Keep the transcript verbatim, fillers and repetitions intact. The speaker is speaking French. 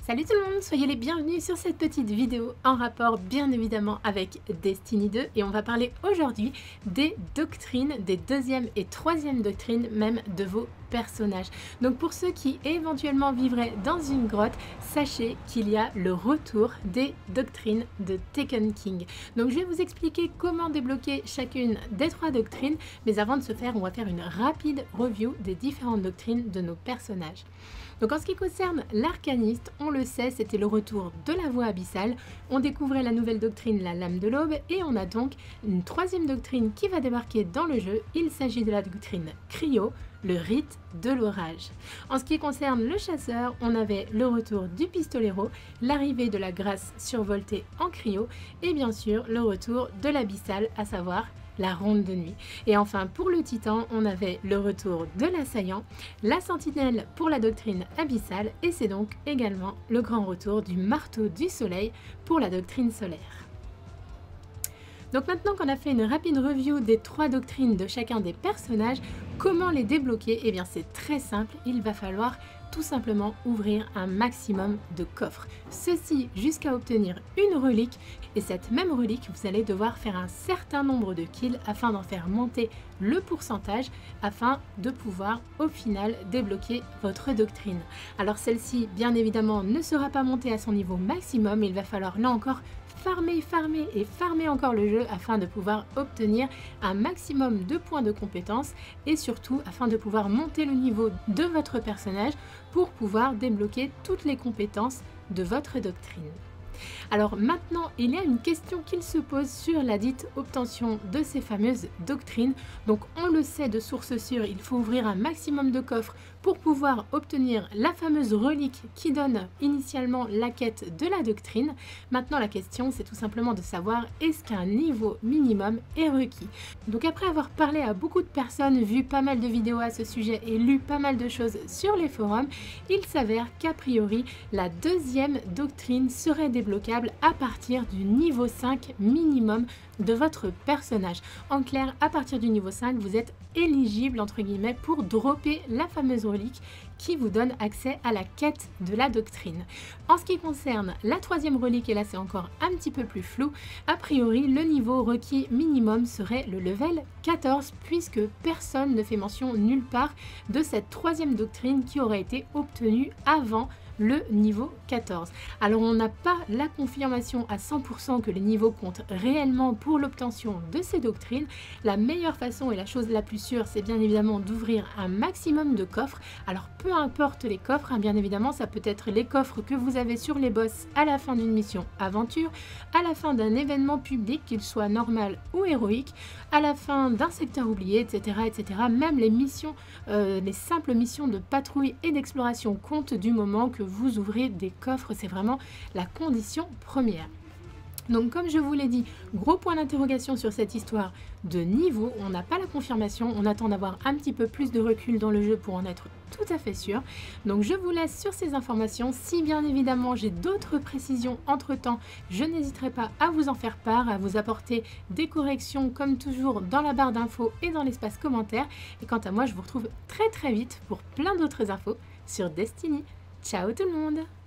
Salut tout le monde, soyez les bienvenus sur cette petite vidéo en rapport bien évidemment avec Destiny deux et on va parler aujourd'hui des doctrines, des deuxième et troisième doctrines même de vos personnages. Donc pour ceux qui éventuellement vivraient dans une grotte, sachez qu'il y a le retour des doctrines de Taken King. Donc je vais vous expliquer comment débloquer chacune des trois doctrines, mais avant de se faire, on va faire une rapide review des différentes doctrines de nos personnages. Donc en ce qui concerne l'arcaniste, on le sait, c'était le retour de la voie abyssale. On découvrait la nouvelle doctrine, la lame de l'aube, et on a donc une troisième doctrine qui va débarquer dans le jeu. Il s'agit de la doctrine Cryo, le rite de l'orage. En ce qui concerne le chasseur, on avait le retour du pistolero, l'arrivée de la grâce survoltée en cryo, et bien sûr le retour de l'abyssal, à savoir la ronde de nuit. Et enfin pour le titan, on avait le retour de l'assaillant, la sentinelle pour la doctrine abyssale, et c'est donc également le grand retour du marteau du soleil pour la doctrine solaire. Donc maintenant qu'on a fait une rapide review des trois doctrines de chacun des personnages, comment les débloquer? Eh bien c'est très simple, il va falloir tout simplement ouvrir un maximum de coffres. Ceci jusqu'à obtenir une relique, et cette même relique, vous allez devoir faire un certain nombre de kills afin d'en faire monter le pourcentage, afin de pouvoir au final débloquer votre doctrine. Alors celle-ci, bien évidemment, ne sera pas montée à son niveau maximum, il va falloir là encore farmer, farmer et farmer encore le jeu afin de pouvoir obtenir un maximum de points de compétence et surtout afin de pouvoir monter le niveau de votre personnage pour pouvoir débloquer toutes les compétences de votre doctrine. Alors maintenant, il y a une question qu'il se pose sur la dite obtention de ces fameuses doctrines. Donc on le sait de source sûre, il faut ouvrir un maximum de coffres pour pouvoir obtenir la fameuse relique qui donne initialement la quête de la doctrine. Maintenant la question c'est tout simplement de savoir est-ce qu'un niveau minimum est requis. Donc après avoir parlé à beaucoup de personnes, vu pas mal de vidéos à ce sujet et lu pas mal de choses sur les forums, il s'avère qu'a priori la deuxième doctrine serait débloquable à partir du niveau cinq minimum de votre personnage. En clair, à partir du niveau cinq, vous êtes éligible entre guillemets pour dropper la fameuse relique qui vous donne accès à la quête de la doctrine. En ce qui concerne la troisième relique, et là c'est encore un petit peu plus flou, a priori le niveau requis minimum serait le level quatorze puisque personne ne fait mention nulle part de cette troisième doctrine qui aurait été obtenue avant le niveau quatorze. Alors on n'a pas la confirmation à cent pour cent que les niveaux comptent réellement pour l'obtention de ces doctrines. La meilleure façon et la chose la plus sûre, c'est bien évidemment d'ouvrir un maximum de coffres. Alors peu importe les coffres, hein, bien évidemment ça peut être les coffres que vous avez sur les boss à la fin d'une mission aventure, à la fin d'un événement public, qu'il soit normal ou héroïque, à la fin d'un secteur oublié, et cetera et cetera. Même les missions, euh, les simples missions de patrouille et d'exploration comptent du moment que vous ouvrez des coffres, c'est vraiment la condition première. Donc comme je vous l'ai dit, gros point d'interrogation sur cette histoire de niveau, on n'a pas la confirmation, on attend d'avoir un petit peu plus de recul dans le jeu pour en être tout à fait sûr. Donc je vous laisse sur ces informations, si bien évidemment j'ai d'autres précisions entre temps, je n'hésiterai pas à vous en faire part, à vous apporter des corrections comme toujours dans la barre d'infos et dans l'espace commentaire. Et quant à moi, je vous retrouve très très vite pour plein d'autres infos sur Destiny. Ciao tout le monde!